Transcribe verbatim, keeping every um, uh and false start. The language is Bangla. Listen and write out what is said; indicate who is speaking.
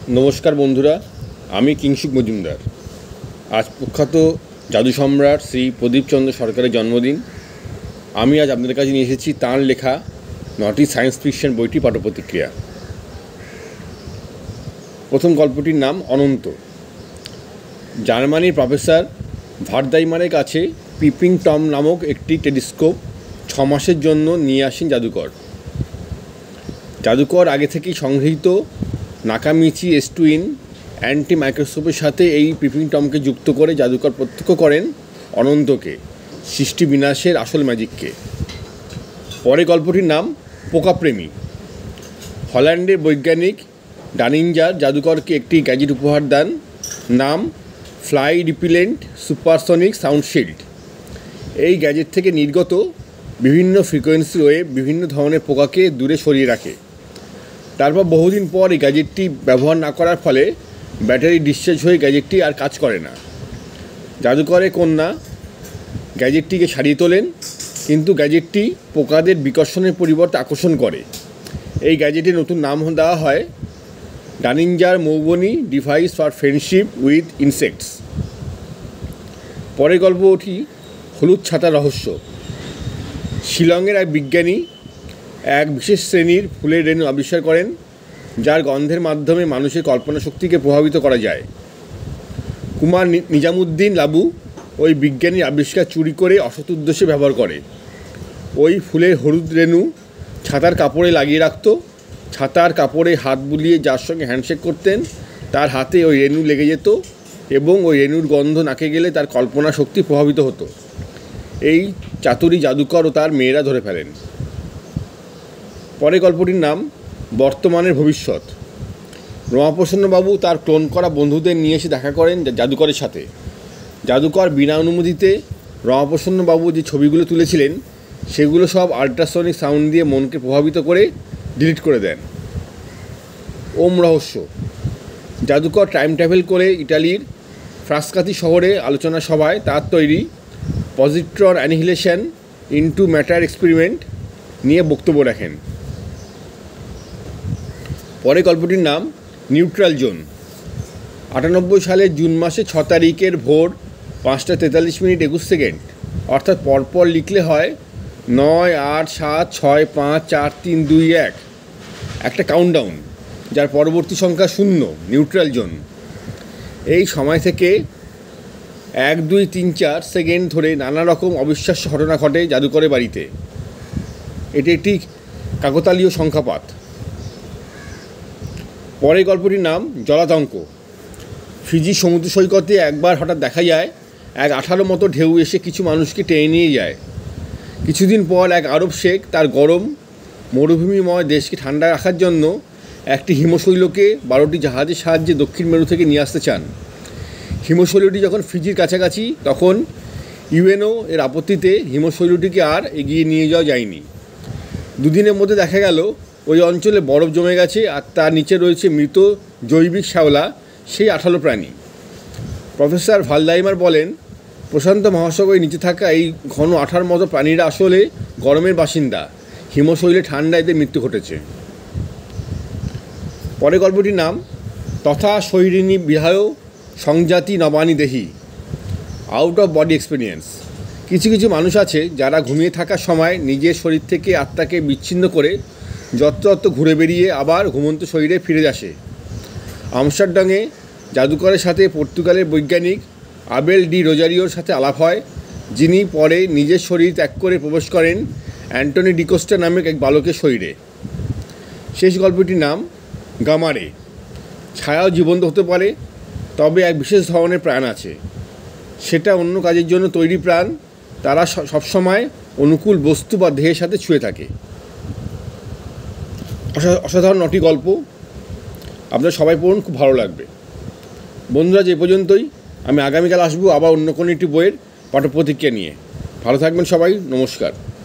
Speaker 1: নমস্কার বন্ধুরা, আমি কিংসুক মজুমদার। আজ প্রখ্যাত জাদু সম্রাট শ্রী প্রদীপচন্দ্র সরকারের জন্মদিন। আমি আজ আপনাদের কাছে নিয়ে এসেছি তাঁর লেখা নটি সায়েন্স ফিকশন বইটি পাঠ্যপ্রতিক্রিয়া। প্রথম গল্পটির নাম অনন্ত। জার্মানির প্রফেসর ভার্দাইমারের কাছে পিপিং টম নামক একটি টেলিস্কোপ ছ মাসের জন্য নিয়ে আসেন জাদুকর। জাদুকর আগে থেকেই সংগৃহীত নাকামিচি এস্টুইন অ্যান্টি মাইক্রোস্কোপের সাথে এই পিপিং টমকে যুক্ত করে জাদুকর প্রত্যক্ষ করেন অনন্তকে, সৃষ্টি বিনাশের আসল ম্যাজিককে। পরে গল্পটির নাম পোকাপ্রেমী। হল্যান্ডের বৈজ্ঞানিক ডানিঞ্জার জাদুকরকে একটি গ্যাজেট উপহার দেন, নাম fly repellent supersonic sound shield. এই গ্যাজেট থেকে নির্গত বিভিন্ন ফ্রিকোয়েন্সি ওয়েভ বিভিন্ন ধরনের পোকাকে দূরে সরিয়ে রাখে। তারপর বহুদিন পর এই গ্যাজেটটি ব্যবহার না করার ফলে ব্যাটারি ডিসচার্জ হয়ে গ্যাজেটটি আর কাজ করে না। জাদুকরের কন্যা গ্যাজেটটিকে সারিয়ে তোলেন, কিন্তু গ্যাজেটটি পোকাদের বিকর্ষণের পরিবর্তে আকর্ষণ করে। এই গ্যাজেটের নতুন নাম দেওয়া হয় ডানিঞ্জার Moubani device for friendship with insects. পরের গল্পটি হলুদ ছাতার রহস্য। শিলংয়ের এক বিজ্ঞানী এক বিশেষ শ্রেণীর ফুলের রেণু আবিষ্কার করেন, যার গন্ধের মাধ্যমে মানুষের কল্পনা শক্তিকে প্রভাবিত করা যায়। কুমার নিজামুদ্দিন লাবু ওই বিজ্ঞানীর আবিষ্কার চুরি করে অসৎ উদ্দেশ্যে ব্যবহার করে। ওই ফুলের হলুদ রেণু ছাতার কাপড়ে লাগিয়ে রাখত। ছাতার কাপড়ে হাত বুলিয়ে যার সঙ্গে হ্যান্ডশেক করতেন তার হাতে ওই রেণু লেগে যেত এবং ওই রেণুর গন্ধ নাকে গেলে তার কল্পনা শক্তি প্রভাবিত হতো। এই চাতুরি জাদুকর ও তার মেয়েরা ধরে ফেলেন। পরের গল্পটির নাম বর্তমানের ভবিষ্যৎ। রমাপ্রসন্নবাবু তার ক্লোন করা বন্ধুদের নিয়ে এসে দেখা করেন জাদুকরের সাথে। জাদুকর বিনা অনুমতিতে রমাপ্রসন্নবাবু যে ছবিগুলো তুলেছিলেন সেগুলো সব আল্ট্রাসনিক সাউন্ড দিয়ে মনকে প্রভাবিত করে ডিলিট করে দেন। ওম রহস্য। জাদুকর টাইম ট্রাভেল করে ইটালির ফ্রাস্কাতি শহরে আলোচনা সভায় তার তৈরি positron annihilation into matter experiment নিয়ে বক্তব্য রাখেন। পরে গল্পটির নাম নিউট্রাল জোন। আটানব্বই সালের জুন মাসে ছ তারিখের ভোর পাঁচটা তেতাল্লিশ মিনিট একুশ সেকেন্ড, অর্থাৎ পরপর লিখলে হয় নয় আট সাত ছয় পাঁচ চার তিন দুই এক, একটা কাউন্টডাউন যার পরবর্তী সংখ্যা শূন্য, নিউট্রাল জোন। এই সময় থেকে এক দুই তিন চার সেকেন্ড ধরে নানা রকম অবিশ্বাস্য ঘটনা ঘটে জাদুকরের বাড়িতে। এটি একটি কাকতালীয় সংখ্যাপাত। পরের গল্পটির নাম জলাতঙ্ক। ফিজি সমুদ্র সৈকতে একবার হঠাৎ দেখা যায় এক আঠারো মতো ঢেউ এসে কিছু মানুষকে টেনে নিয়ে যায়। কিছুদিন পর এক আরব শেখ তার গরম মরুভূমিময় দেশকে ঠান্ডা রাখার জন্য একটি হিমশৈলকে বারোটি জাহাজের সাহায্যে দক্ষিণ মেরু থেকে নিয়ে আসতে চান। হিমশৈলটি যখন ফিজির কাছাকাছি তখন ইউএনও এর আপত্তিতে হিমশৈলটিকে আর এগিয়ে নিয়ে যাওয়া যায়নি। দুদিনের মধ্যে দেখা গেল ওই অঞ্চলে বরফ জমে গেছে আর তার নিচে রয়েছে মৃত জৈবিক শ্যাওলা, সেই আঠালো প্রাণী। প্রফেসর ভালদাইমার বলেন, প্রশান্ত মহাসাগরের নিচে থাকা এই ঘন আঠার মতো প্রাণীরা আসলে গরমের বাসিন্দা। হিমশৈলে ঠান্ডা এদের মৃত্যু ঘটেছে। পরের গল্পটির নাম তথা শৈরিণী বিহায় সংজাতি নবানী দেহি, আউট অফ বডি এক্সপিরিয়েন্স। কিছু কিছু মানুষ আছে যারা ঘুমিয়ে থাকার সময় নিজের শরীর থেকে আত্মাকে বিচ্ছিন্ন করে যত্রতত্র ঘুরে বেরিয়ে আবার ঘুমন্ত শরীরে ফিরে আসে। আমস্টারডামে জাদুকরের সাথে পর্তুগালের বৈজ্ঞানিক আবেল ডি রোজারিওর সাথে আলাপ হয়, যিনি পরে নিজের শরীর ত্যাগ করে প্রবেশ করেন অ্যান্টনি ডিকোস্টা নামক এক বালকের শরীরে। শেষ গল্পটির নাম গামারে। ছায়াও জীবন্ত হতে পারে, তবে এক বিশেষ ধরনের প্রাণ আছে, সেটা অন্য কাজের জন্য তৈরি প্রাণ। তারা সবসময় অনুকূল বস্তু বা দেহের সাথে ছুঁয়ে থাকে। অসাধারণ নটি গল্প, আপনারা সবাই পড়ুন, খুব ভালো লাগবে। বন্ধুরা, যে পর্যন্তই। আমি আগামীকাল আসবো আবার অন্য কোনো একটি বইয়ের পাঠ্যপ্রতিক্রিয়া নিয়ে। ভালো থাকবেন সবাই, নমস্কার।